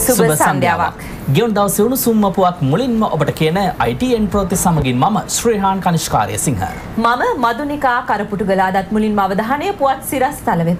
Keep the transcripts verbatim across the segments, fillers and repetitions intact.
සුබ සන්ධ්‍යාවක්. ගෙවුණු දවසේ උණුසුම් පුවත් මුලින්ම ඔබට කියන I T N ප්‍රවෘත්ති සමගින් මම ශ්‍රීහාන් කනිෂ්කාර්ය සිංහ. මම මදුනිකා කරපුටුගල අදත් මුලින්ම අවධානය පුවත් සිරස් තල වෙත.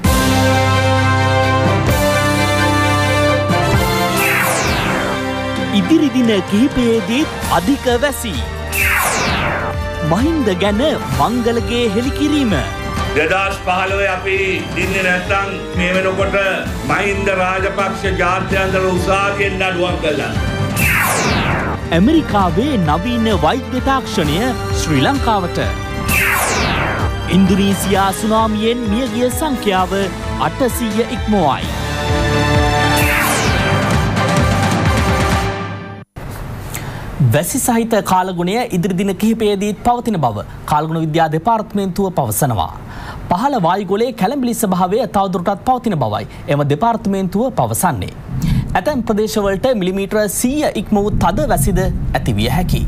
ඉදිරි දින කිහිපයේදී අධික වැසි. මහින්ද ගැන මංගලගේ හෙළිකිරීම. දෙදහස් පහළොව අපි දින්නේ නැත්තම් මේ වෙනකොට මහින්ද රාජපක්ෂ ජාත්‍යන්තර උසාවියෙන් නඩුවක් කළා. ඇමරිකාවේ නවීන වෛද්‍ය තාක්ෂණය ශ්‍රී ලංකාවට. ඉන්දුනීසියා සුනාමියෙන් මියගිය සංඛ්‍යාව අටසීය ඉක්මවයි. වැසි සහිත කාලගුණය ඉදිරි දින කිහිපයේදීත් පවතින බව කාලගුණ විද්‍යා දෙපාර්තමේන්තුව පවසනවා. පහළ වායුගෝලයේ කැළඹිලි ස්වභාවය තවදුරටත් පවතින බවයි එම දෙපාර්තමේන්තුව පවසන්නේ. ඇතැම් ප්‍රදේශවලට මිලිමීටර සීය ඉක්ම වූ තද වැසිද ඇතිවිය හැකියි.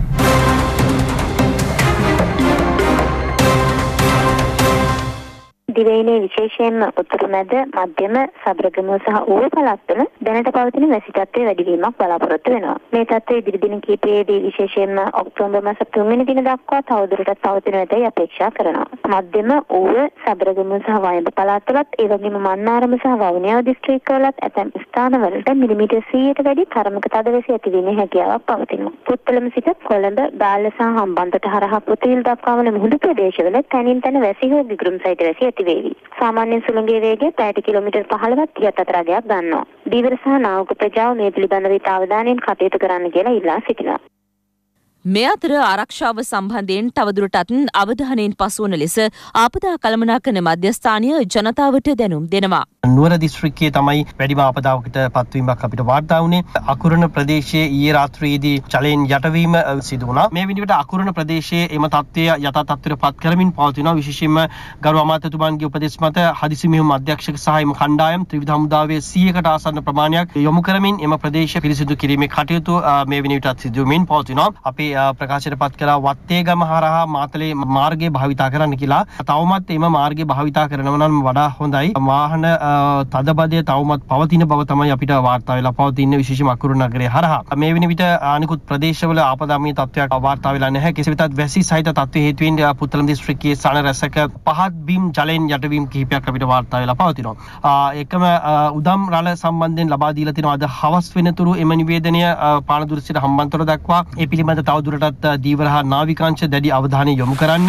දිවයිනේ විශේෂයෙන්ම උතුරු මැද මධ්‍යම සබරගමුව සහ ඌව පළාත්වල දැනට පවතින වැසි තත්ත්වයේ වැඩිවීමක් බලාපොරොත්තු වෙනවා. මේ තත්ත්වය ඉදිරි දින කිහිපයේදී විශේෂයෙන්ම ඔක්තෝබර් මාස තුන්වෙනි දින දක්වා තවදුරටත් පවතින ඇතැයි අපේක්ෂා කරනවා. මධ්‍යම ඌව සබරගමුව සහ වයඹ පළාත්වලත් ඒ වගේම මන්නාරම සහ වවුනියාව දිස්ත්‍රික්කවලත් ඇතැම් ස්ථානවලට මිලිමීටර් සීයට වැඩි තරමක තද වැසි ඇතිවීමේ හැකියාවක් පවතිනවා. පුත්තලම සිට කොළඹ, ගාල්ල සහ හම්බන්තොට හරහා පුතිවිල් දක්වා වන මුහුදු ප්‍රදේශවල තැනින් තැන වැසි හෝ ගිගුරුම් සහිත වැසි ඇති වේවි. සාමාන්‍ය සුළඟේ වේගය පැයට කිලෝමීටර් පහළොවක් තිහක් අතර අගයක් ගන්නවා. දීවර සහ නාවක ප්‍රජාව මේ පිළිබඳව ඉතා අවධානයෙන් කටයුතු කරන්න කියලා ඉල්ලා සිටිනවා. මේ අතර ආරක්ෂාව සම්බන්ධයෙන් තවදුරටත් අවධානයෙන් පසුවන ලෙස ආපදා කළමනාකරන මධ්‍යස්ථානය ජනතාවට දැනුම් දෙනවා. නුවර දිස්ත්‍රික්කයේ තමයි වැඩිම ආපදාවකට පත්වීමක් අපිට වාර්තා වුණේ. අකුරණ ප්‍රදේශයේ ඊයේ රාත්‍රියේදී ජලයෙන් යටවීම සිදු වුණා. මේ විදිහට අකුරණ ප්‍රදේශයේ එම තත්ත්වය යථා තත්ත්වයට පත් කරමින් පවතිනවා. විශේෂයෙන්ම ගරු අමාත්‍යතුමන්ගේ උපදෙස් මත හදිසි මෙහෙයුම් අධ්‍යක්ෂක සහ එම කණ්ඩායම් ත්‍රිවිධ හමුදාවේ සීයකට ආසන්න ප්‍රමාණයක් යොමු කරමින් එම ප්‍රදේශ පිරිසිදු කිරීමේ කටයුතු මේ විදිහට සිදු වෙමින් පවතිනවා. අපි ප්‍රකාශයට පත් කළා වත්තේගම හරහා මාතලේ මාර්ගය භාවිතා කරන්න කියලා. තවමත් එම මාර්ගය භාවිතා කරනවා නම් වඩා හොඳයි. වාහන තදබදය තවමත් පවතින බව තමයි අපිට වාර්තා වෙලා පවතින්නේ විශේෂම අකුරු නගරය හරහා. මේ වෙන විට අනිකුත් ප්‍රදේශවල ආපදාමය තත්ත්වයක් වාර්තා වෙලා නැහැ. කෙසේ වෙතත් වැසි සහිත තත්ත්ව හේතුවෙන් පුත්තලම දිස්ත්‍රික්කයේ සාන රැසක පහත් බිම් ජලයෙන් යටවීම කිහිපයක් අපිට වාර්තා වෙලා පවතිනවා. ඒකම උදම් රළ සම්බන්ධයෙන් ලබා දීලා තිනවා අද හවස් වෙනතුරු එම නිවේදනය පානදුර සිට හම්බන්තොට දක්වා ඒ පිළිබඳ තවදුරටත් දීවර හා නාවිකාංශ දැඩි අවධානය යොමු කරන්න.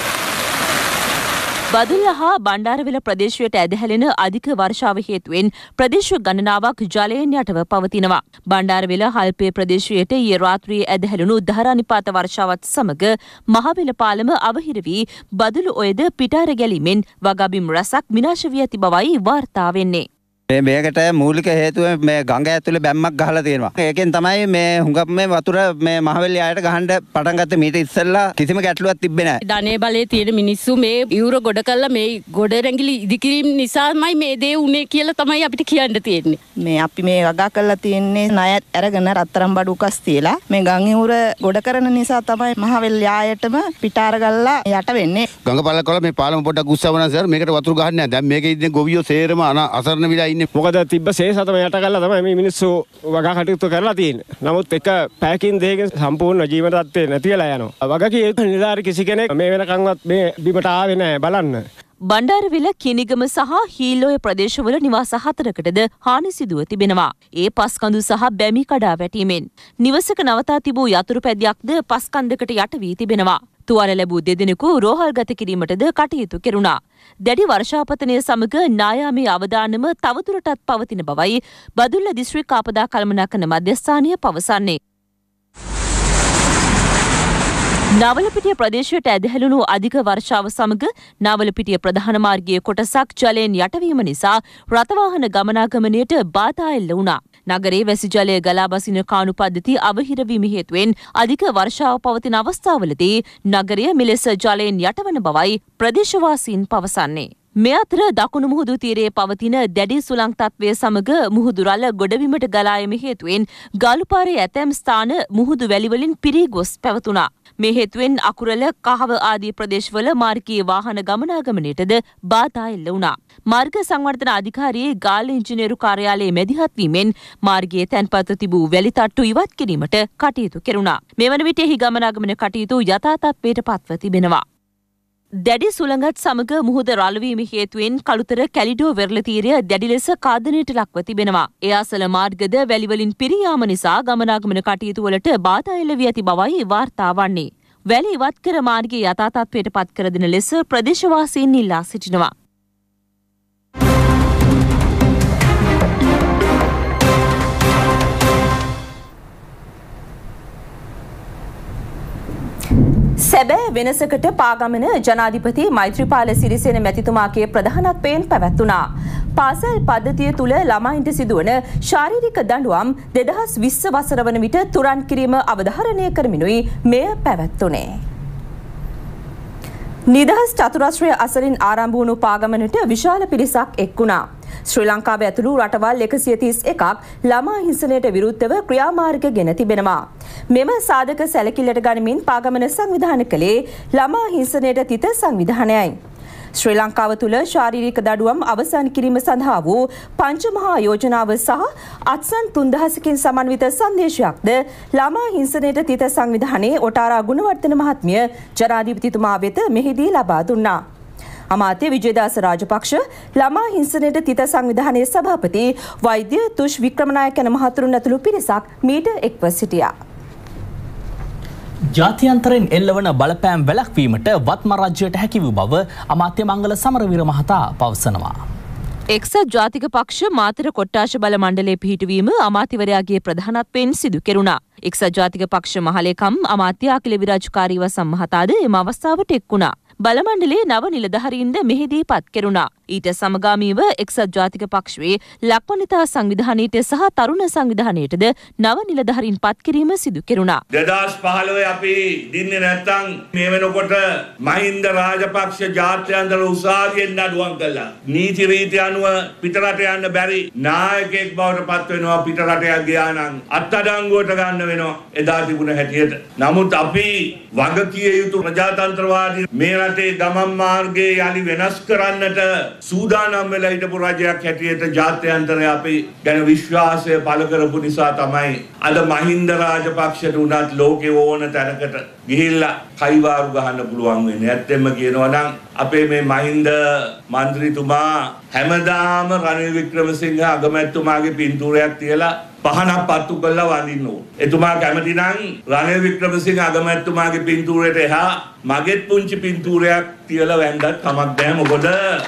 බදුල්ල හා බණ්ඩාරවිල ප්‍රදේශයට ඇදහැලෙන අධික වර්ෂාව හේතුවෙන් ප්‍රදේශ ගණනාවක් ජලයෙන් යටව පවතිනවා. බණ්ඩාරවිල හල්පේ ප්‍රදේශයට ඊයේ රාත්‍රියේ ඇදහැලුණු ධාරානිපාත වර්ෂාවත් සමග මහවිල පාලම අවහිර වී බදුළු ඔයද පිටාර ගැලීමෙන් වගබිම් රැසක් විනාශ වී ඇති බවයි වාර්තා වෙන්නේ. මේ මේකට මූලික හේතුව මේ ගඟ ඇතුලේ බැම්මක් ගහලා තියෙනවා. ඒකෙන් තමයි මේ හුඟක් මේ වතුර මේ මහවැලි ආයට ගහන්න පටන් ගත්තේ. මීට ඉස්සෙල්ලා කිසිම ගැටලුවක් තිබ්බේ නැහැ. ධනේ බලයේ තියෙන මිනිස්සු මේ ඉවුර ගොඩ කළා මේ ගොඩ රැඟිලි ඉදිකිරීම නිසාමයි මේ දේ උනේ කියලා තමයි අපිට කියන්න තියෙන්නේ. මේ අපි මේ වගා කරලා තියෙන්නේ ණය අරගෙන රත්තරන් බඩු උකස් තියලා මේ ගම් ඉවුර ගොඩ කරන නිසා තමයි මහවැලි ආයතම පිටාර ගල්ලා යට වෙන්නේ. ගඟ පල්ල කළා මේ පාලම පොඩ්ඩක් උස්සවනවා සර්. මේකට වතුර ගහන්නේ නැහැ. දැන් මේකේ ඉන්නේ ගොවියෝ සේරම අසරණ විලා මොකද තිබ්බ සේසතම යට කරලා තමයි මේ මිනිස්සු වගා කටයුතු කරලා තියෙන්නේ. නමුත් එක පැයකින් දෙකකින් සම්පූර්ණ ජීවන තත්ත්වේ නැති වෙලා යනවා. වගකී නිලධාරි කිසි කෙනෙක් මේ වෙනකන්වත් මේ බිමට ආවේ නැහැ බලන්න. බණ්ඩාරවිල කිනිගම සහ හීලෝය ප්‍රදේශවල නිවාස හතරකටද හානි සිදුව තිබෙනවා. ඒ පස්කඳු සහ බැමි කඩා වැටීමෙන් නිවසක නවතා තිබූ යතුරු පැදියක්ද පස්කන්දකට යට වී තිබෙනවා. තුවාල ලැබූ දෙදෙනෙකු රෝහල්ගත කිරීමටද කටයුතු කෙරුණා. දැඩි වර්ෂාපතනය සමග නායාමේ අවදානම තවදුරටත් පවතින බවයි බදුල්ල දිස්ත්‍රික් ආපදා කළමනාකරන මධ්‍යස්ථානය පවසන්නේ. නවලපිටිය ප්‍රදේශයට ඇදහැලුණු අධික වර්ෂාව සමග නවලපිටිය ප්‍රධාන මාර්ගයේ කොටසක් ජලයෙන් යටවීම නිසා රථවාහන ගමනාගමනයට බාධා එල්ල වුණා. නගරයේ වැසි ජලය ගලා බසින කාණු පද්ධති අවහිර වීම හේතුවෙන් අධික වර්ෂාව පවතින අවස්ථාවලදී නගරය මෙලෙස ජලයෙන් යටවන බවයි ප්‍රදේශවාසීන් පවසන්නේ. මේ අතර දකුණු මුහුදු තීරයේ පවතින දැඩි සුළං තත්ත්වය සමග මුහුදු රළ ගොඩබිමට ගලා යාම හේතුවෙන් ගාලුපාරේ ඇතැම් ස්ථාන මුහුදු වැලි වලින් පිරී ගොස් පැවතුණා. මේ හේතුවෙන් අකුරල කහව ආදී ප්‍රදේශවල මාර්ගීය වාහන ගමනාගමනයටද බාධා එල්ල වුණා. මාර්ග සංවර්ධන අධිකාරියේ ගාල්ල ඉංජිනේරු කාර්යාලයේ මැදිහත් වීමෙන් මාර්ගයේ තැන්පත්ව තිබූ වැලි තට්ටු ඉවත් කිරීමට කටයුතු කෙරුණා. මේ වන විට එහි ගමනාගමන කටයුතු යථා තත්ත්වයට පත්ව තිබෙනවා. දැඩි සුළඟත් සමග මුහුද රළවීම හේතුවෙන් කළුතර කැලිඩෝ වෙරළ තීරය දැඩි ලෙස කාදනයට ලක්ව තිබෙනවා. ඒ අසල මාර්ගද වැලිවලින් පිරී යාම නිසා ගමනාගමන කටයුතු වලට බාධා එල්ල වී ඇති බවයි වාර්තා වන්නේ. වැලි ඉවත් කර මාර්ගයේ යථා තත්ත්වයට පත් කර දෙන ලෙස ප්‍රදේශවාසීන් ඉල්ලා සිටිනවා. සැබෑ වෙනසකට පාගමන ජනාධිපති මෛත්‍රීපාල සිරිසේන මැතිතුමාගේ ප්‍රධානත්වයෙන් පැවැත්වුණා. පාසල් පද්ධතිය තුළ ළමයින්ට සිදුවන ශාරීරික දඬුවම් දෙදහස් විස්ස වසර වන විට තුරන් කිරීම අවධාරණය කරමිනුයි මෙය පැවැත්වුණේ. නිදහස් චතුරස්‍රය අසලින් ආරම්භ වුණු පාගමනට විශාල පිරිසක් එක්වුණා. ශ්‍රී ලංකාව ඇතුළු රටවල් එකසිය තිස් එකක් ළමා හිංසනයට විරුද්ධව ක්‍රියාමාර්ග ගෙන තිබෙනවා. මෙම සාධක සැලකිල්ලට ගනිමින් පාගමන සංවිධානය කළේ ළමා හිංසනයට තිත සංවිධානයයි. ශ්‍රී ලංකාව තුළ ශාරීරික දඩුවම් අවසන් කිරීම සඳහා වූ පංචමහා යෝජනාව සහ අත්සන් තුන්දහසකින් සමන්විත සංදේශයක්ද ළමා හිංසනයට තිත සංවිධානයේ ඔටාරා ගුණවර්ධන මහත්මිය ජනාධිපතිතුමා වෙත මෙහිදී ලබා දුන්නා. අමාත්‍ය විජේදාස රාජපක්ෂ ළමා හිංසනයට තිත සංවිධානයේ සභාපති වෛද්‍ය තුෂ් වික්‍රමනායක යන මහතුරුන් ඇතුළු පිරිසක් මීට එක්ව සිටියා. ජාත්‍යන්තරයෙන් එල්ලවන බලපෑම් වැළැක්වීමට වත්ම රාජ්‍යයට හැකි වූ බව අමාත්‍ය මංගල සමරවීර මහතා පවසනවා. එක්සත් ජාතික පක්ෂ මාතර කොට්ටාශ බල මණ්ඩලයේ පිහිටුවීම අමාත්‍යවරයාගේ ප්‍රධානත්වයෙන් සිදු කෙරුණා. එක්සත් ජාතික පක්ෂ මහලේකම් අමාත්‍ය අකිල විරාජකාරී වසම් මහතාද එම අවස්ථාවට එක්වුණා. බල මණ්ඩලයේ නව නිලධාරීන්ද මෙහිදී පත් කෙරුණා. ඊට සමගාමීව එක්සත් ජාතික පක්ෂයේ ලක්වනිතා සංවිධානයට සහ තරුණ සංවිධානයටද නව නිලධාරීන් පත් කිරීම සිදු කෙරුණා. දෙදහස් පහළොව අපි දින්නේ නැත්තම් මේ වෙනකොට මහින්ද රාජපක්ෂ ජාත්‍යන්තර උසාවියෙන් නඩුවම් කළා. නීති රීති අනුව පිටරට යන්න බැරි නායකයෙක් බවට පත් වෙනවා. පිටරටයක් ගියා නම් අත්අඩංගුවට ගන්න වෙනවා එදා තිබුණ හැටියට. නමුත් අපි වගකිය යුතු ප්‍රජාතන්ත්‍රවාදී මේ රටේ ගමන් මාර්ගයේ යලි වෙනස් කරන්නට සූදානම් වෙලා හිටපු රජයක් හැටියට ජාත්‍යන්තරය අපි ගැන විශ්වාසය පළ කරපු නිසා තමයි අද මහින්ද රාජපක්ෂට උනත් ලෝකේ ඕන තැනකට ගිහිල්ලා කයිවාරු ගහන්න පුළුවන් වෙන්නේ. ඇත්තෙන්ම කියනවා නම් අපේ මේ මහින්ද මන්ත්‍රීතුමා හැමදාම රනිල් වික්‍රමසිංහ අගමැතිතුමාගේ පින්තූරයක් තියලා පහනක් පත්තු කරලා වඳින්න ඕන. එතුමා කැමති නම් රනිල් වික්‍රමසිංහ අගමැතිතුමාගේ පින්තූරයට එහා මගෙත් පුංචි පින්තූරයක් තියලා වැන්දත් කමක් නැහැ. මොකද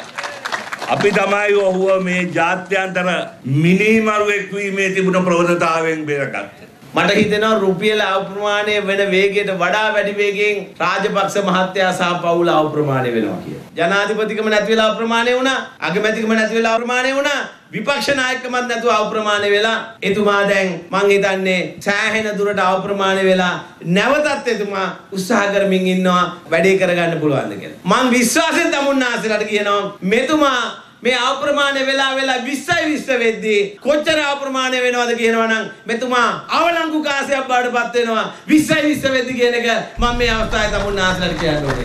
අපි තමයි ඔහුව මේ ජාත්‍යන්තර මිනිමරුවෙක් වීමේ තිබුණ ප්‍රවණතාවයෙන් බේරගත්තේ. මට හිතෙනවා රුපියල අවප්‍රමාණය වෙන වේගයට වඩා වැඩි වේගයෙන් රාජපක්ෂ මහත්තයා සහ පවුල අවප්‍රමාණය වෙනවා කියලා. ජනාධිපතිකම නැති වෙලා අවප්‍රමාණය වුණා, අගමැතිකම නැති වෙලා අවප්‍රමාණය වුණා, විපක්ෂ නායකකමත් නැතුව අවප්‍රමාණය වෙලා එතුමා දැන් මං හිතන්නේ සෑහෙන දුරට අවප්‍රමාණය වෙලා නැවතත් එතුමා උත්සාහ කරමින් ඉන්නවා වැඩේ කරගන්න පුළුවන්ද කියලා. මං විශ්වාසයෙන් තමුන්නාසලට කියනවා මෙතුමා මේ අප්‍රමාණ වෙලා වෙලා විස්සයි විස්ස වෙද්දී කොච්චර අප්‍රමාණ වෙනවද කියනවා නම් මෙතුමා අවලංගු කාසියක් බාටපත් වෙනවා විස්සයි විස්ස වෙද්දී කියන එක මම මේ අවස්ථාවේ තමුන්නාසලට කියන්න ඕනේ.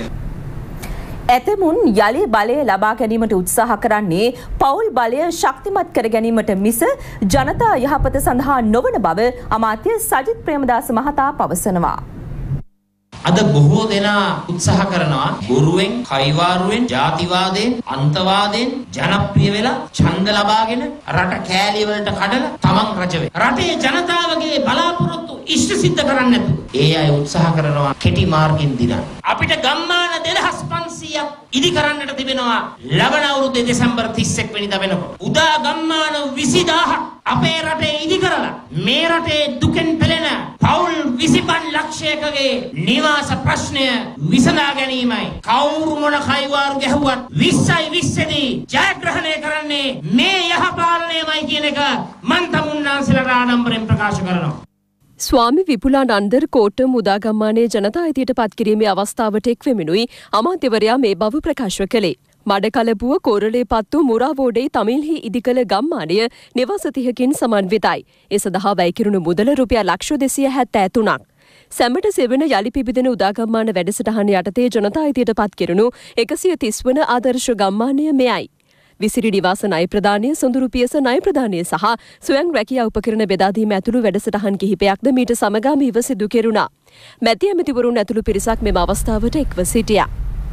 ඇතමුන් යලි බලය ලබා ගැනීමට උත්සාහ කරන්නේ පවුල් බලය ශක්තිමත් කර ගැනීමට මිස ජනතා යහපත සඳහා නොවන බව අමාත්‍ය සජිත් ප්‍රේමදාස මහතා පවසනවා. අද බොහෝ දෙනා උත්සාහ කරනවා ගුරුවෙන්, කයිවාරුවෙන්, ජාතිවාදයෙන්, අන්තවාදයෙන් ජනප්‍රිය වෙලා ඡන්ද ලබාගෙන රට කෑලි වලට කඩලා තමන් රජ වෙයි. රටේ ජනතාවගේ බලාපොරොත්තු ඉෂ්ට සිද්ධ කරන්නේ නැතුව ඒ අය උත්සාහ කරනවා කෙටි මාර්ගෙන් දිනන්න. අපිට ගම්මාන දෙදහස් පන්සීයක් ඉදි කරන්නට තිබෙනවා ලබන අවුරුද්දේ දෙසැම්බර් තිස් එක් වෙනිදා වෙනකොට. උදා ගම්මාන විසිදාහක් අපේ රටේ ඉදි කරලා මේ රටේ දුකෙන් පෙළෙන පවුල් විසිපන් ලක්ෂයකගේ නිවාස ප්‍රශ්නය විසඳා ගැනීමයි කවුරු මොන කයිවාරු ගැහුවත් විස්සයි විස්සදී ජයග්‍රහණය කරන්නේ මේ යහපාලනයමයි කියන එක මන් තමුන්නාන්සලට ආඩම්බරෙන් ප්‍රකාශ කරනවා. ස්වාමි විපුලානන්දර් කෝට මුදාගම්මානයේ ජනතා අයිතියට පත්කිරීමේ අවස්ථාවට එක්වෙමිනුයි අමාත්‍යවරයා මේ බව ප්‍රකාශ කළේ. මඩකලපුව කෝරළේ පත්තු මුරාවෝඩේ තමිල්හි ඉදිකළ ගම්මානය නිවාස තිහකින් සමන්විතයි. ඒ සඳහා වැය කිරුණු මුදල රුපියල් ලක්ෂ දෙසිය හැත්තෑ තුනක්. සැමට සෙවන යළි පිබිදෙන උදාගම්මාන වැඩසටහන යටතේ ජනතා අයිතියට පත් කෙරුණු එකසිය තිස් වන ආදර්ශ ගම්මානය මෙයයි. විසිරි නිවාස ණය ප්‍රදානය, සොඳුරු පියස ණය ප්‍රදානය සහ ස්වයං රැකියා උපකරණ බෙදාදීම ඇතුළු වැඩසටහන් කිහිපයක්ද මීට සමගාමීව සිදු කෙරුණා. මැති ඇමතිවරුන් ඇතුළු පිරිසක් මෙම අවස්ථාවට එක්ව සිටියා.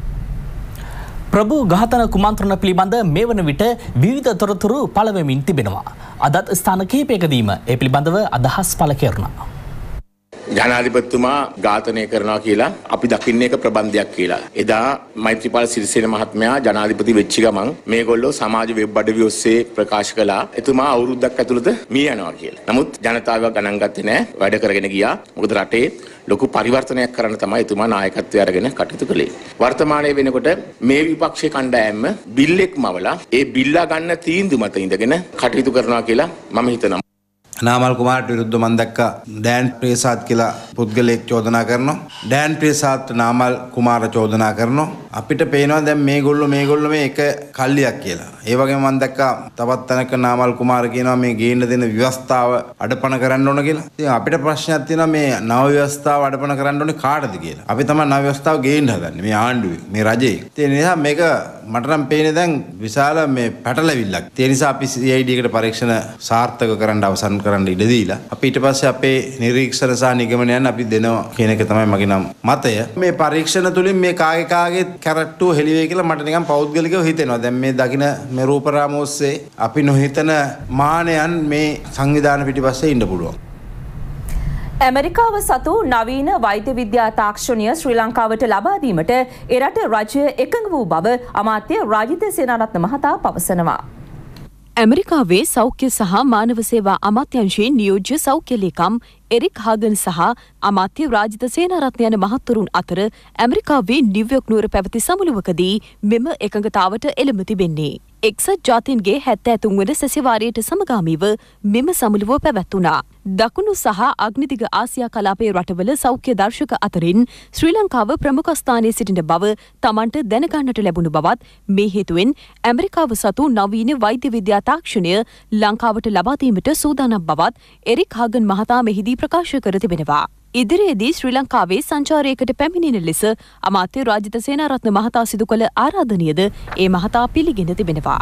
ප්‍රභු ඝාතන කුමන්ත්‍රණ පිළිබඳ මේ වන විට විවිධ තොරතුරු පළ වෙමින් තිබෙනවා. අදත් ස්ථාන කිහිපයකදීම ඒ පිළිබඳව අදහස් පළ කෙරුණා. ජනාධිපතිතුමා ඝාතනය කරනවා කියලා අපි දකින්නේ එක ප්‍රබන්ධයක් කියලා. එදා මෛත්‍රීපාල සිරිසේන මහත්මයා ජනාධිපති වෙච්ච ගමන් මේගොල්ලෝ සමාජ වෙබ් අඩවි ඔස්සේ ප්‍රකාශ කළා එතුමා අවුරුද්දක් ඇතුළත මිය යනවා කියලා. නමුත් ජනතාව ගණන් ගත්තේ නැහැ. වැඩ කරගෙන ගියා. මොකද රටේ ලොකු පරිවර්තනයක් කරන්න තමයි එතුමා නායකත්වය අරගෙන කටයුතු කළේ. වර්තමානයේ වෙනකොට මේ විපක්ෂයේ කණ්ඩායම බිල්ලෙක් මවලා ඒ බිල්ලා ගන්න තීන්දුව මත ඉඳගෙන කටයුතු කරනවා කියලා මම හිතනවා. නාමල් කුමාරට විරුද්ධව මම දැක්කා ඩෑන් ප්‍රේසාද් කියලා පුද්ගලයෙක් චෝදනා කරනවා. ඩෑන් ප්‍රේසාද් නාමල් කුමාර චෝදනා කරනවා. අපිට පේනවා දැන් මේගොල්ලෝ මේගොල්ලෝ මේ එක කල්ලියක් කියලා. ඒ වගේම මම දැක්කා තවත් තැනක නාමල් කුමාර කියනවා මේ ගේන්න දෙන ව්‍යවස්ථාව අඩපණ කරන්න ඕන කියලා. ඉතින් අපිට ප්‍රශ්නයක් තියෙනවා මේ නව ව්‍යවස්ථාව අඩපණ කරන්න ඕනේ කාටද කියලා. අපි තමයි නව ව්‍යවස්ථාව ගේන්න හදන්නේ මේ ආණ්ඩුවේ මේ රජයේ. ඒ නිසා මේක මට නම් පේන්නේ දැන් විශාල මේ පැටලවිල්ලක්. ඒ නිසා අපි සී ආයි ඩී එකට පරීක්ෂණ සාර්ථක කරන්න අවසන් කරන්න ඉඩ දීලා අපි ඊට පස්සේ අපේ නිරීක්ෂණ සහ නිගමනයන් අපි දෙනවා කියන එක තමයි මගේ නම් මතය. මේ පරීක්ෂණ තුලින් මේ කාගේ කාගේ කැරක්ටර් හෙළි වෙයි කියලා මට නිකන් පෞද්ගලිකව හිතෙනවා. දැන් මේ දකින මේ රූපරාම ඔස්සේ අපි නොහිතන මානයන් මේ සංවිධාන පිටිපස්සේ ඉන්න පුළුවන්. ඇමරිකාව සතු නවීන වෛද්‍ය විද්‍යා තාක්ෂණය ශ්‍රී ලංකාවට ලබා දීමට එරට රජය එකඟ වූ බව අමාත්‍ය රාජිත සේනාරත්න මහතා පවසනවා. ඇමරිකාවේ සෞඛ්‍ය සහ මානව සේවා අමාත්‍යංශයේ නියෝජ්‍ය සෞඛ්‍ය ලේකම් එරික් හාගන් සහ අමාත්‍ය රාජිත සේනාරත්න යන මහත්වරුන් අතර ඇමරිකාවේ නිව්යෝක් නුවර පැවති සමුළුවකදී මෙම එකඟතාවට එළඹ තිබෙන්නේ. එක්සත් ජාතීන්ගේ හැත්තෑ තුන් වන සැසිවාරයට සමගාමීව මෙම සමුළුව පැවැත්වුණා. දකුණු සහ අග්නිදිග ආසියා කලාපයේ රටවල සෞඛ්‍ය දර්ශක අතරින් ශ්‍රී ලංකාව ප්‍රමුඛ ස්ථානයේ සිටින බව තමන්ට දැනගන්නට ලැබුණු බවත් මේ හේතුවෙන් ඇමරිකාව සතු නවීන වෛද්‍ය විද්‍යා තාක්ෂණය ලංකාවට ලබා දීමට සූදානම් බවත් එරික් හාගන් මහතා මෙහිදී ප්‍රකාශ කර තිබෙනවා. ඉදිරියේදී ශ්‍රී ලංකාවේ සංචාරයකට පැමිණෙන ලෙස අමාත්‍ය රාජිත සේනාරත්න මහතා සිදු කළ ආරාධනයද ඒ මහතා පිළිගෙන තිබෙනවා.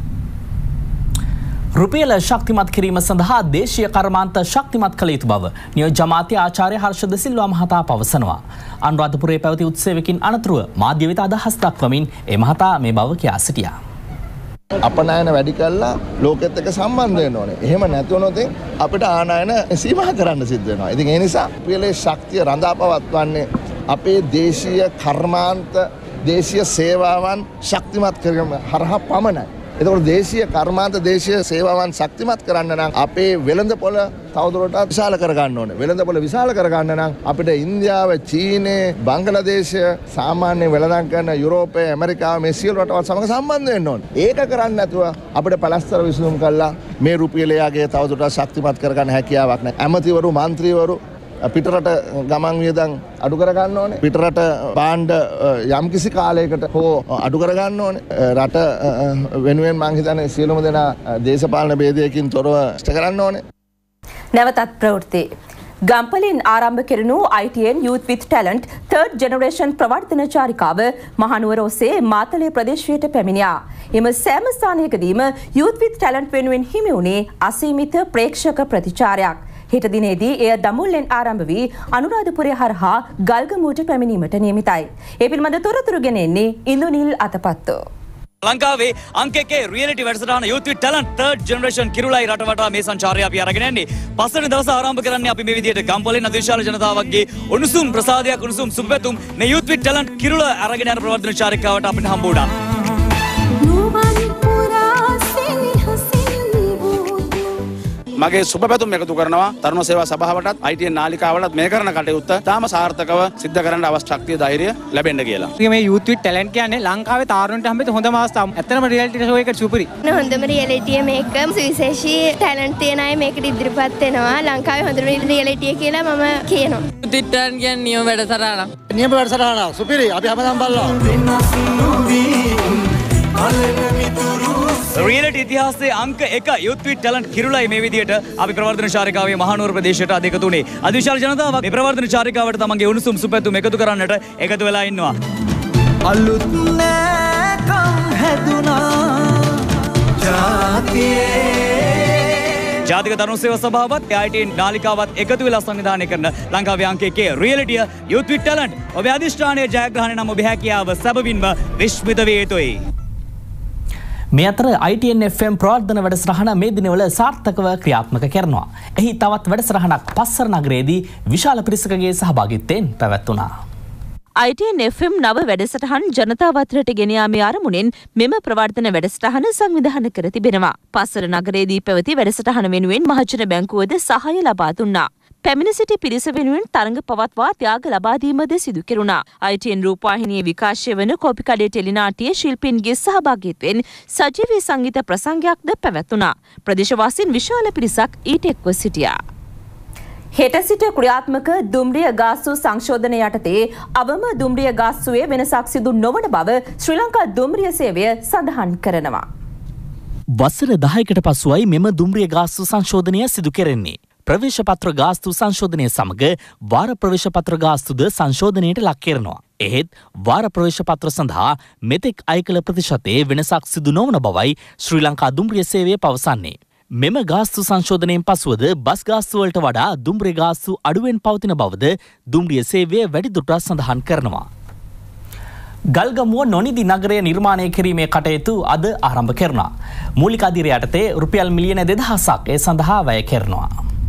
රුපියල ශක්තිමත් කිරීම සඳහා දේශීය කර්මාන්ත ශක්තිමත් කළ යුතු බව නියෝජ්‍ය අමාත්‍ය ආචාර්ය හර්ෂද සිල්වා මහතා පවසනවා. අනුරාධපුරයේ පැවති උත්සවයකින් අනතුරුව මාධ්‍ය වෙත අදහස් දක්වමින් ඒ මහතා මේ බව කියා සිටියා. අපනයන වැඩි කළා ලෝකෙත් එක්ක සම්බන්ධ වෙන්න ඕනේ. එහෙම නැති වුණොත් අපිට ආනයන සීමා කරන්න සිද්ධ වෙනවා. ඉතින් ඒ නිසා රුපියලේ ශක්තිය රඳාපවත්වන්නේ අපේ දේශීය කර්මාන්ත දේශීය සේවාවන් ශක්තිමත් කිරීම හරහා පමණයි. එතකොට දේශීය කර්මාන්ත දේශීය සේවාවන් ශක්තිමත් කරන්න නම් අපේ වෙළඳපොළ තවදුරටත් විශාල කර ගන්න ඕනේ. වෙළඳපොළ විශාල කර ගන්න නම් අපිට ඉන්දියාව, චීනය, බංග්ලාදේශය, සාමාන්‍ය වෙළඳන් කරන යුරෝපය, ඇමරිකාව මේ සියලු රටවල් සමග සම්බන්ධ වෙන්න ඕනේ. ඒක කරන්නේ නැතුව අපිට පළස්තර විසඳුම් කළා මේ රුපියලයාගේ තවදුරටත් ශක්තිමත් කර ගන්න හැකියාවක් නැහැ. ඇමතිවරු, මන්ත්‍රීවරු පිටරට ගමන් වියදම් අඩු කර ගන්න ඕනේ. පිටරට භාණ්ඩ යම්කිසි කාලයකට හෝ අඩු කර ගන්න ඕනේ. රට වෙනුවෙන් මං හිතන්නේ සියලුම දෙනා දේශපාලන ભેදයකින් තොරව ඉෂ්ට කරන්න ඕනේ. නැවතත් ප්‍රවෘත්ති. ගම්පලින් ආරම්භ කෙරෙනු I T N Youth with Talent third generation ප්‍රවර්තන චාරිකාව Mahanuwara ඔස්සේ මාතලේ ප්‍රදේශයට පැමිණියා. එම සෑම ස්ථානයකදීම Youth with Talent වෙනුවෙන් හිමි වුණේ අසීමිත ප්‍රේක්ෂක ප්‍රතිචාරයක්. හෙට දිනේදී එය දඹුල්ලෙන් ආරම්භ වී අනුරාධපුරය හරහා ගල්ගමුවට පැමිණීමට නියමිතයි. ඒ පිළිබඳ තොරතුරු ගෙන එන්නේ ඉන්දුනිල් අතපත්තු. ලංකාවේ අංක එකේ රියැලිටි වැඩසටහන Youth with Talent third generation කිරුළයි රටවටා මේ සංචාරය අපි අරගෙන යන්නේ. පස්වෙනි දවසේ ආරම්භ කරන්නේ අපි මේ විදිහට ගම්පොලෙන් අධිශාල ජනතාවගේ උණුසුම් ප්‍රසාදයක් උණුසුම් සුබපැතුම් මේ Youth with Talent කිරුළ අරගෙන යන ප්‍රවර්තන චාරිකාවට අපිට හම්බ වුණා. මගේ සුබපැතුම් එකතු කරනවා තරුණ සේවා සභාවටත් I T N නාලිකාවටත් මේ කරන කටයුත්ත තාම සාර්ථකව සිද්ධ කරන්න අවශ්‍ය ශක්තිය ධෛර්යය ලැබෙන්න කියලා. මේ Youth with Talent කියන්නේ ලංකාවේ තාරුණ්‍යට හම්බෙච්ච හොඳම අවස්ථාව. ඇත්තටම රියැලිටි ෂෝ එක සුපිරි. හොඳම රියැලිටි මේක සුවිශේෂී ටැලන්ට් තියෙන අය මේකට ඉදිරිපත් වෙනවා. ලංකාවේ හොඳම රියැලිටි කියලා මම කියනවා. Youth with Talent කියන්නේ නියම වැඩසටහන. නියම වැඩසටහන. සුපිරි. අපි හැමදාම බලනවා. රියලිටි ඉතිහාසයේ අංක එක යුත් විත් ටැලන්ට් කිරුලයි මේ විදියට අපි ප්‍රවර්ධන චාරිකාවේ මහනුවර ප්‍රදේශයට අද එකතු වුණේ. අධිශාල ජනතාව මේ ප්‍රවර්ධන චාරිකාවට තමන්ගේ උණුසුම් සුපැතුම් එකතු කරන්නට එකතු වෙලා ඉන්නවා. අලුත් නෑකම් හැදුනා ජාතියේ ජාතික තරුණ සේවා සභාවත් ඒ ආයි ටී එන් නාලිකාවත් එකතු වෙලා සංවිධානය කරන ලංකාවේ අංක එකේ රියලිටිය යුත් විත් ටැලන්ට් ඔබේ අධිෂ්ඨානයේ ජයග්‍රහණය නම් ඔබේ හැකියාව සැබවින්ම විශ්මිත විය යුතුයි. මේ අතර ආයි ටී එන් එෆ් එම් ප්‍රවර්ධන වැඩසටහන මේ දිනවල සාර්ථකව ක්‍රියාත්මක කරනවා. එහි තවත් වැඩසටහනක් පස්සර නගරයේදී විශාල පිරිසකගේ සහභාගීත්වයෙන් පැවැත්වුණා. ආයි ටී එන් එෆ් එම් නව වැඩසටහන් ජනතාව අතරට ගෙන යාමේ අරමුණෙන් මෙම ප්‍රවර්ධන වැඩසටහන සංවිධානය කර තිබෙනවා. පස්සර නගරයේදී පැවති වැඩසටහන වෙනුවෙන් මහජන බැංකුවද සහාය ලබා දුන්නා. පැමිණ සිටි පිරිස වෙනුවෙන් තරඟ පවත්වා ත්‍යාග ලබා දීමද සිදු කෙරුණා. ආයි ටී එන් රූපවාහිනියේ විකාශය වන කොපිකඩේ ටෙලිනාට්‍ය ශිල්පීන්ගේ සහභාගීත්වයෙන් සජීවී සංගීත ප්‍රසංගයක්ද පැවැත්වුණා. ප්‍රදේශවාසීන් විශාල පිරිසක් ඊට එක්ව සිටියා. හෙට සිට ක්‍රියාත්මක දුම්රිය ගාස්තු සංශෝධන යටතේ අවම දුම්රිය ගාස්තුවේ වෙනසක් සිදු නොවන බව ශ්‍රී ලංකා දුම්රිය සේවය සඳහන් කරනවා. වසර දහයකට පසුවයි මෙම දුම්රිය ගාස්තු සංශෝධනය සිදු කෙරෙන්නේ. ප්‍රවේශපත්‍ර ගාස්තු සංශෝධනය සමග වාර ප්‍රවේශපත්‍ර ගාස්තුද සංශෝධනයට ලක් කරනවා. එහෙත් වාර ප්‍රවේශපත්‍ර සඳහා මෙතෙක් අය කළ ප්‍රතිශතයේ වෙනසක් සිදු නොවන බවයි ශ්‍රී ලංකා දුම්රිය සේවය පවසන්නේ. මෙම ගාස්තු සංශෝධනයෙන් පසුවද බස් ගාස්තුවලට වඩා දුම්රිය ගාස්තු අඩුවෙන් පවතින බවද දුම්රිය සේවය වැඩිදුරටත් සඳහන් කරනවා. ගල්ගමුව නොනිදි නගරය නිර්මාණය කිරීමේ කටයුතු අද ආරම්භ කරනවා. මූලික අධීරය යටතේ රුපියල් මිලියන දෙදහසක් ඒ සඳහා වැය කරනවා.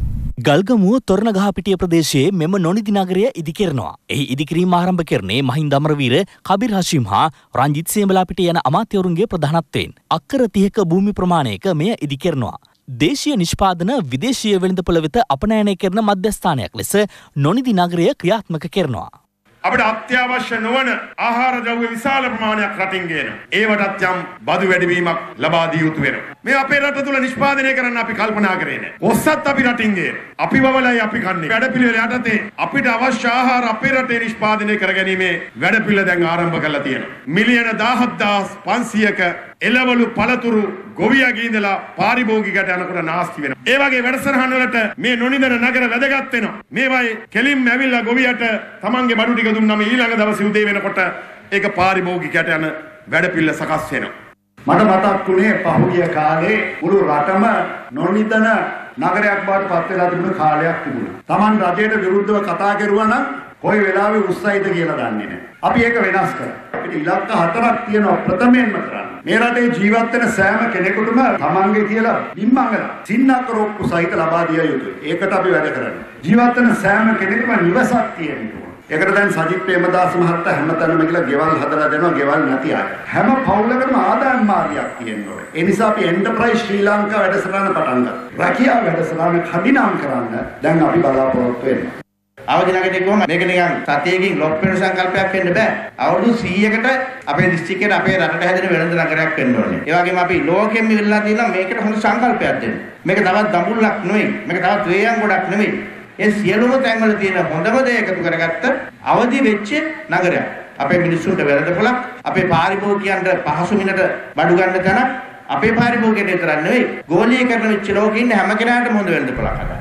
ගල්ගමුව තොරණගහපිටිය ප්‍රදේශයේ මෙම නොනිදි නගරය ඉදිකරනවා. එහි ඉදිකිරීම ආරම්භ කරන්නේ මහින්ද අමරවීර, කබිර් හෂිම් හා රංජිත් සේමලාපිටිය යන අමාත්‍යවරුන්ගේ ප්‍රධානත්වයෙන්. අක්කර තිහක භූමි ප්‍රමාණයක මෙය ඉදිකරනවා. දේශීය නිෂ්පාදන විදේශීය වෙළඳපොළ වෙත අපනයනය කරන මධ්‍යස්ථානයක් ලෙස නොනිදි නගරය ක්‍රියාත්මක කරනවා. අපිට අත්‍යවශ්‍ය නොවන ආහාර ද්‍රව්‍ය විශාල ප්‍රමාණයක් රටින් ගේනවා. ඒවටත් යම් බදු වැඩිවීමක් ලබා දිය යුතු වෙනවා. මේ අපේ රට තුල නිෂ්පාදනය කරන්න අපි කල්පනා කරේ නැහැ. ඔස්සත් අපි රටින් ගේනවා. අපි වවලයි අපි කන්නේ. වැඩපිළිවෙල යටතේ අපිට අවශ්‍ය ආහාර අපේ රටේ නිෂ්පාදනය කරගැනීමේ වැඩපිළිවෙල දැන් ආරම්භ කරලා තියෙනවා. මිලියන දහහක් පන්සීයක එළවලු පළතුරු ගොවියගේ ඉඳලා පාරිභෝගිකයට යනකොට නාස්ති වෙනවා. ඒ වගේ වැඩසටහන් වලට මේ නොනිදන නගර වැදගත් වෙනවා. මේවයි කෙලින්ම ඇවිල්ලා ගොවියට තමන්ගේ බඩු ටික දුන්නාම ඊළඟ දවසේ උදේ වෙනකොට ඒක පාරිභෝගිකයට යන වැඩපිළිවෙල සකස් වෙනවා. මට මතක් වුණේ පහුගිය කාලේ මුළු රටම නොනිදන නගරයක් බවට පත් වෙලා තිබුණ කාලයක් තිබුණා. Taman රජයට විරුද්ධව කතා කරුවා නම් කොයි වෙලාවෙ උස්සයිද කියලා දන්නේ නැහැ. අපි ඒක වෙනස් කරා. අපිට ඉලක්ක හතරක් තියෙනවා ප්‍රථමයෙන්ම කරන්න. මේ රටේ ජීවත් වෙන සෑම කෙනෙකුටම තමන්ගේ කියලා බිම්මංගල සින්නකරොක්කු සහිත ලබා දිය යුතුයි. ඒකට අපි වැඩ කරන්නේ. ජීවත් වෙන සෑම කෙනෙකුම නිවසක් තියෙනවා. ඒකට දැන් සජිත් ප්‍රේමදාස මහත්තයා හැමතැනම ගිහලා ගෙවල් හදලා දෙනවා ගෙවල් නැති අය. හැම පවුලකටම ආදායම් මාර්ගයක් තියෙනවා. ඒ නිසා අපි එන්ටර්ප්‍රයිස් ශ්‍රී ලංකා වැඩසටහන පටන් ගත්තා. රැකියාව වැඩසටහන කඩිනම් කරන්න දැන් අපි බලාපොරොත්තු වෙනවා. අවදිනකට කොහොම මේක නිකන් සතියකින් ලොක් වෙන සංකල්පයක් වෙන්න බෑ. අවුරුදු සීයකට අපේ දිස්ත්‍රික්කයට අපේ රටට හැදෙන වෙළඳ නගරයක් වෙන්න ඕනේ. ඒ වගේම අපි ලෝකෙම ඉවිල්ලා තියෙනවා මේකට හොඳ සංකල්පයක් දෙන්න. මේක තවත් දඹුල්ලක් නෙවෙයි. මේක තවත් වේයන් ගොඩක් නෙවෙයි. ඒ සියලුම තැන්වල තියෙන හොඳම දේ එකතු කරගත්ත අවදි වෙච්ච නගරයක්. අපේ මිනිස්සුන්ට වෙළඳපොළක්, අපේ පාරිභෝගිකයන්ට පහසු මිනට බඩු ගන්න තැනක්, අපේ පාරිභෝගිකයට විතරක් නෙවෙයි ගෝලීකරණ වෙච්ච ලෝකෙ ඉන්න හැම කෙනාටම හොඳ වෙළඳපොළක් හදන්න.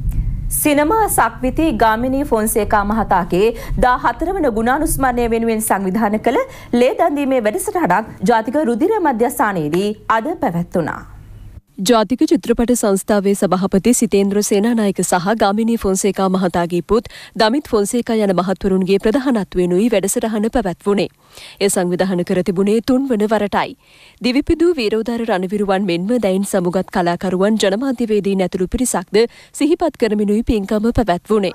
සිනමා සක්විති ගාමිණී ෆොන්සේකා මහතාගේ දා හතර වන ගුණානුස්මරණය වෙනුවෙන් සංවිධානය කළ ලේ දන් දීමේ වැඩසටහනක් ජාතික රුධිර මධ්‍යස්ථානයේදී අද පැවැත්වුණා. ජාතික චිත්‍රපට සංස්ථාවේ සභාපති සිතේන්ද්‍ර සේනානායක සහ ගාමිණී ෆොන්සේකා මහතාගේ පුත් දමිත් ෆොන්සේකා යන මහත්වරුන්ගේ ප්‍රධානත්වයෙනුයි වැඩසටහන පැවැත්වුණේ. ඒ සංවිධානය කර තිබුණේ තුන් වන වරටයි. දිවිපිදූ වීරෝදාර රණවිරුවන් මෙන්ම දැයින් සමුගත් කලාකරුවන් ජනමාධ්‍යවේදීන් ඇතුළු පිරිසක්ද සිහිපත් කරමිනුයි පින්කම පැවැත්වුණේ.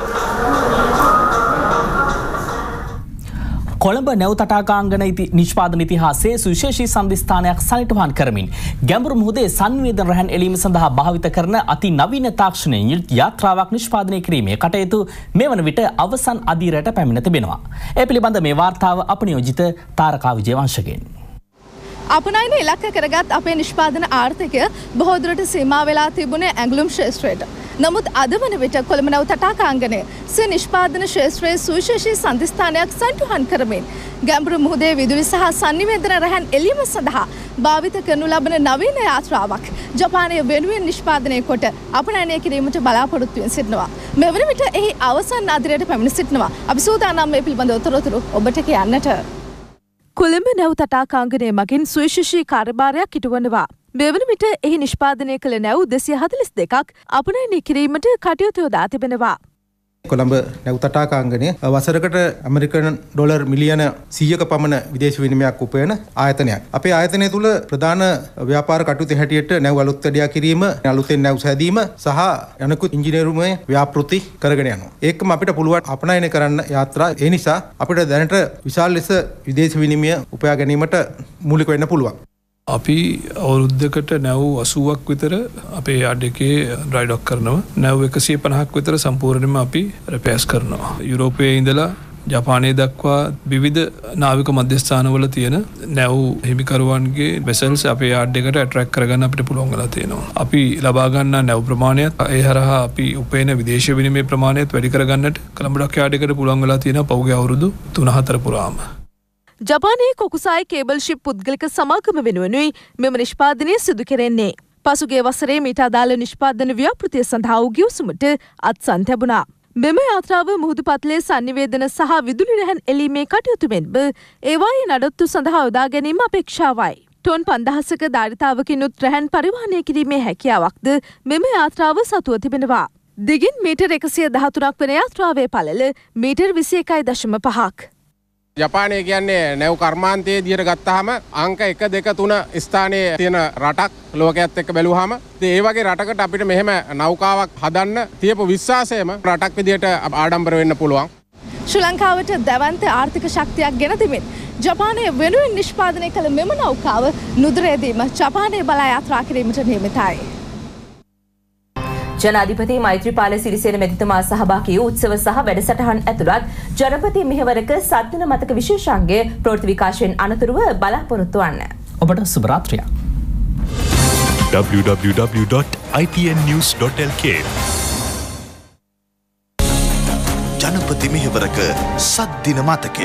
කොළඹ නැවතටාකාංගන නිෂ්පාදන ඉතිහාසයේ සුවිශේෂී සන්ධිස්ථානයක් සනිටුහන් කරමින් ගැඹුරු මුහුදේ සංවේදන රැහැන් එළීම සඳහා භාවිත කරන අති නවීන තාක්ෂණයෙන් යුත් යාත්‍රාවක් නිෂ්පාදනය කිරීමේ කටයුතු මේ වන විට අවසන් අදියරට පැමිණ තිබෙනවා. ඒ පිළිබඳ මේ වාර්තාව අප නියෝජිත තාරකා විජයවංශගෙන්. අපනයන ඉලක්ක කරගත් අපේ නිෂ්පාදන ආර්ථිකය බොහෝ දුරට සීමා වෙලා තිබුණේ ඇඟලුම් ක්ෂේත්‍රයට. නමුත් අද වන විට කොළඹ නැව තටාකාංගනය සිය නිෂ්පාදන ක්ෂේත්‍රයේ සුවිශේෂී සන්ධිස්ථානයක් සනිටුහන් කරමින් ගැඹුරු මුහුදේ විදුලි සහ සංනිවේදන රැහැන් එළීම සඳහා භාවිත කරනු ලබන නවීන යාත්‍රාවක් ජපානය වෙනුවෙන් නිෂ්පාදනය කොට අපනයනය කිරීමට බලාපොරොත්තු වෙමින් සිටිනවා. මෙවන විට එහි අවසන් අදිරයට පැමිණ සිටිනවා. අපි සූදානම් මේ පිළිබඳව තොරතුරු ඔබට කියන්නට. කොළඹ නැව් තටාකාංගනය මගින් සුවිශේෂී කාර්යභාරයක් ඉටුවනවා. මෙවන විට එහි නිෂ්පාදනය කළ නැව් දෙසිය හතළිස් දෙකක් අපනයනය කිරීමට කටයුතු යොදා තිබෙනවා. කොළඹ නැව් තටාකාංගනය වසරකට ඇමරිකන් ඩොලර් මිලියන සීයක පමණ විදේශ විනිමයක් උපයන ආයතනයක්. අපේ ආයතනය තුළ ප්‍රධාන ව්‍යාපාර කටයුතු හැටියට නැව් අලුත් වැඩියා කිරීම, අලුතෙන් නැව් සෑදීම සහ අනෙකුත් ඉංජිනේරුමය ව්‍යාපෘති කරගෙන යනවා. ඒකම අපිට පුළුවන් අපනයනය කරන්න යාත්‍රා. ඒ නිසා අපිට දැනට විශාල ලෙස විදේශ විනිමය උපයා ගැනීමට මූලික වෙන්න පුළුවන්. අපි අවුරුද්දකට නැව් අසූවක් විතර අපේ යාඩ් එකේ ඩ්‍රයි ඩොක් කරනවා. නැව් එකසිය පනහක් විතර සම්පූර්ණයෙන්ම අපි රිපෙයාර්ස් කරනවා. යුරෝපයේ ඉඳලා ජපානයේ දක්වා විවිධ නාවික මධ්‍යස්ථානවල තියෙන නැව් හිමිකරුවන්ගේ වෙසල්ස් අපේ යාඩ් එකට ඇට්‍රැක්ට් කරගන්න අපිට පුළුවන් වෙලා තියෙනවා. අපි ලබා ගන්නා නැව් ප්‍රමාණයත් ඒ හරහා අපි උපයන විදේශීය විනිමය ප්‍රමාණයත් වැඩි කරගන්නට කොළඹ ඩොක් යාඩ් එකට පුළුවන් වෙලා තියෙනවා පෞගේ අවුරුදු තුන හතර පුරාම. ජපානයේ කොකුසායි කේබල් ශිප් පුද්ගලික සමාගම වෙනුවෙනුයි මෙම නිෂ්පාදනය සිදු කෙරෙන්නේ. පසුගිය වසරේ මීට අදාළ නිෂ්පාදන ව්‍යාපෘතිය සඳහා උගියුසුමට අත්සන් ලැබුණා. මෙම යාත්‍රාව මුහුදු පතලේ sannivedana සහ විදුලි රැහන් එලීමේ කටයුතු මෙන්ම ඒවායේ නඩත්තු සඳහා යොදා ගැනීම අපේක්ෂාවයි. ටොන් පන්දහසක ධාරිතාවකිනුත් රැහන් පරිවහනය කිරීමේ හැකියාවක්ද මෙම යාත්‍රාව සතුව තිබෙනවා. දිගින් මීටර් එකසිය දහතුනක් වන යාත්‍රාවේ පළල මීටර් විසි එකයි දශම පහක්. ජපානය කියන්නේ නැව් කර්මාන්තයේ දිහට ගත්තාම අංක එක දෙක තුන ස්ථානයේ තියෙන රටක් ලෝකයේත් එක්ක බැලුවාම ඒ වගේ රටකට අපිට මෙහෙම නෞකාවක් හදන්න තියපු විශ්වාසයම රටක් විදියට ආඩම්බර වෙන්න පුළුවන්. ශ්‍රී ලංකාවට දැවන්ත ආර්ථික ශක්තියක් ගෙන තිබෙන ජපානය වෙනුවෙන් නිෂ්පාදනය කළ මෙම නෞකාව නුදුරේදීම ජපානය බලා යාත්‍රා කිරීමට නියමිතයි. ජනාධිපති මෛත්‍රීපාල සිරිසේන මැතිතුමා සහභාගී වූ උත්සව සහ වැඩසටහන් ඇතුළත් ජනපති මෙහෙවරක සත්දින මතක විශේෂාංගයේ ප්‍රවෘත්ති විකාශයෙන් අනතුරුව බලාපොරොත්තු වන්න. ඔබට සුබ රාත්‍රියක්. w w w dot i t n news dot l k ජනපති මෙහෙවරක සත්දින මතකය.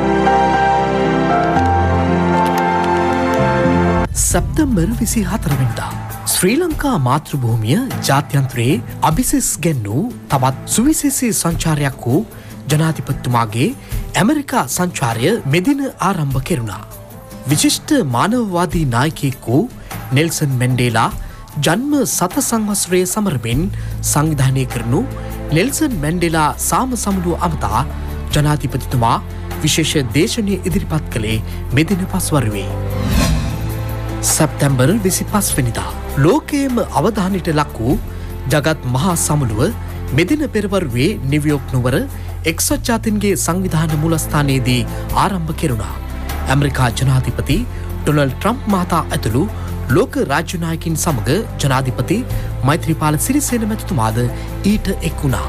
සැප්තැම්බර් විසි හතර වෙනිදා ශ්‍රී ලංකා මාතෘභූමිය ජාත්‍යන්තරයේ අභිසෙස් ගැන්නූ තවත් සුවිශේෂී සංචාරයක් වූ ජනාධිපතිතුමාගේ ඇමරිකා සංචාරය මෙදින ආරම්භ කෙරුණා. විශිෂ්ට මානවවාදී නායකයෙක් වූ නෙල්සන් මැන්ඩේලා ජන්ම සත සංවත්සරය සමරමින් සංවිධානය කරනු නෙල්සන් මැන්ඩේලා සාම සමුළුව අමතා ජනාධිපතිතුමා විශේෂ දේශනය ඉදිරිපත් කළේ මෙදින පස්වරුවේ. සැප්තැම්බර් විසි පස් වෙනිදා ලෝකයේම අවධානයට ලක් වූ ජගත් මහා සමුළුව මෙදින පෙරවරුවේ නිව්යෝක් නුවර එක්සත් ජාතීන්ගේ සංවිධාන මූලස්ථානයේදී ආරම්භ කෙරුණා. ඇමරිකා ජනාධිපති ඩොනල්ඩ් ට්‍රම්ප් මහතා ඇතුළු ලෝක රාජ්‍ය නායකින් සමග ජනාධිපති මෛත්‍රීපාල සිරිසේන මැතිතුමාද ඊට එක් වුණා.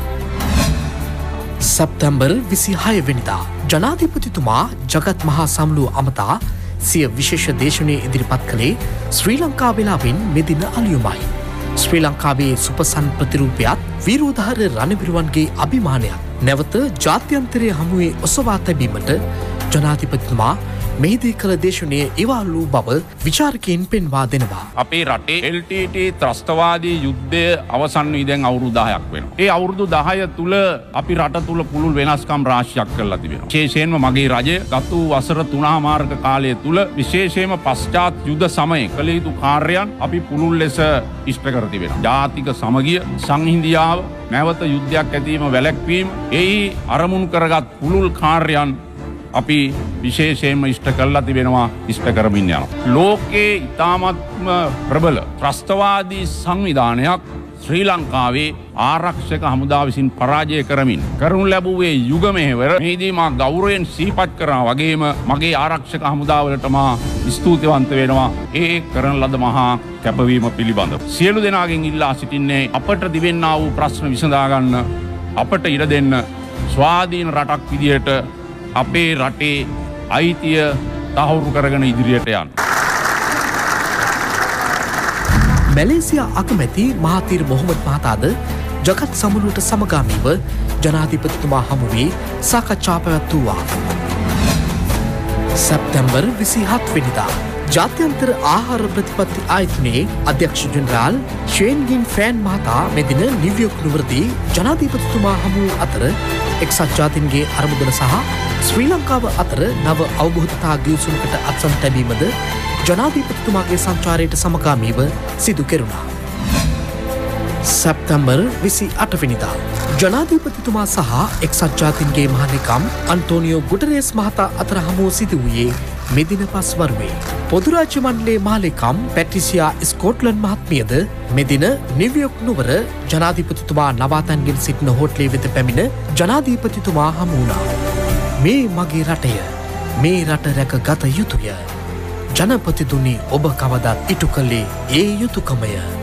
සැප්තැම්බර් විසි හය වෙනිදා ජනාධිපතිතුමා ජගත් මහා සමුළුව අමතා සිය විශේෂ දේශනය ඉදිරිපත් කළේ ශ්‍රී ලංකා වෙලාවෙන් මෙදින අලියුමයි. ශ්‍රී ලංකාවේ සුපසන් ප්‍රතිරූපයත් වීරෝධාර රණවිරුවන්ගේ අභිමානයක් නැවත ජාත්‍යන්තරය හමුවේ ඔසවා තැබීමට ජනාධිපතිතුමා මෙහිදී කළ දේශනය ඉවහල් වූ බව විචාරකයින් පෙන්වා දෙනවා. අපේ රටේ එල් ටී ටී ත්‍රස්තවාදී යුද්ධය අවසන් වී දැන් අවුරුදු දහයක් වෙනවා. ඒ අවුරුදු දහය තුල අපි රට තුල පුළුල් වෙනස්කම් රාශියක් කරලා තිබෙනවා. විශේෂයෙන්ම මගේ රජය ගත වූ වසර තුනමාරක කාලය තුල විශේෂයෙන්ම පශ්චාත් යුද සමයේ කළ යුතු කාර්යයන් අපි පුළුල් ලෙස ඉෂ්ට කර තිබෙනවා. ජාතික සමගිය, සංහිඳියාව, නැවත යුද්ධයක් ඇතිවීම වැළැක්වීම, එහි අරමුණු කරගත් පුළුල් කාර්යයන් අපි විශේෂයෙන්ම ඉෂ්ට කරලා තිබෙනවා, ඉෂ්ට කරමින් යනවා. ලෝකයේ ඉතාමත්ම ප්‍රබල ත්‍රස්තවාදී සංවිධානයක් ශ්‍රී ලංකාවේ ආරක්ෂක හමුදාව විසින් පරාජය කරමින් කරනු ලැබුවේ යුග මෙහෙවර මෙහිදී මා ගෞරවයෙන් සිහිපත් කරනවා වගේම මගේ ආරක්ෂක හමුදාවලට මා ස්තුතිවන්ත වෙනවා ඒ කරන ලද මහා කැපවීම පිළිබඳව. සියලු දෙනාගෙන් ඉල්ලා සිටින්නේ අපට දිවෙන්නා වූ ප්‍රශ්න විසඳා ගන්න, අපට ඉඩ දෙන්න, ස්වාධීන රටක් විදියට අපේ රටේ අයිතිය තහවුරු කරගෙන ඉදිරියට යන්න. මැලේසියා අගමැති මහාතීර් මොහොමඩ් මහතාද ජගත් සමුළුවට සමගාමීව ජනාධිපතිතුමා හමුවේ සාකච්ඡා පැවැත්වුවා. සැප්තැම්බර් විසි හත් වෙනිදා ජාත්‍යන්තර ආහාර ප්‍රතිපත්ති ආයතනයේ අධ්‍යක්ෂ ජෙනරාල් ෂේන්ගින් ෆෑන් මහතා මෙදින නිව්යෝක් නුවරදී ජනාධිපතිතුමා හමු අතර එක්සත් ජාතීන්ගේ අරමුදල සහ ශ්‍රී ලංකාව අතර නව අවබෝධතා ගිවිසුමකට අත්සන් තැබීමද ජනාධිපතිතුමාගේ සංචාරයට සමගාමීව සිදු කෙරුණා. සැප්තැම්බර් විසි අට වෙනිදා ජනාධිපතිතුමා සහ එක්සත් ජාතීන්ගේ මහලේකම් අන්ටෝනියෝ ගුටරේස් මහතා අතර හමුව සිදු වූයේ මෙදින පස්වරුවේ. පොදු රාජ්‍ය මණ්ඩලයේ මහලේකම් පැට්‍රිසියා ස්කොට්ලන්ඩ් මහත්මියද මෙදින නිව්යෝක් නුවර ජනාධිපතිතුමා නවාතැන්ගෙන් සිටින හෝටලේ වෙත පැමිණ ජනාධිපතිතුමා හමු වුණා. මේ මගේ රටය, මේ රට රැක ගත යුතුය. ජනපතිතුනි ඔබ කවදත් ඉටු කළේ ඒ යුතුයකමය.